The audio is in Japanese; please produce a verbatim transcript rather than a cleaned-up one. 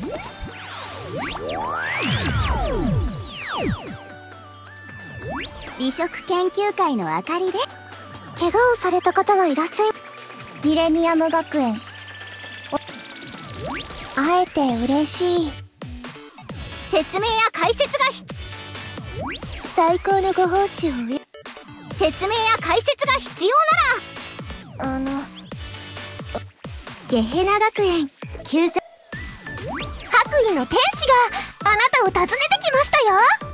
美食研究会の明かりで怪我をされた方はいらっしゃい。ミレニアム学園、会えて嬉しい。説明や解説が必最高のご報酬を。説明や解説が必要ならあのゲヘナ学園給食白衣の天使があなたを訪ねてきましたよ。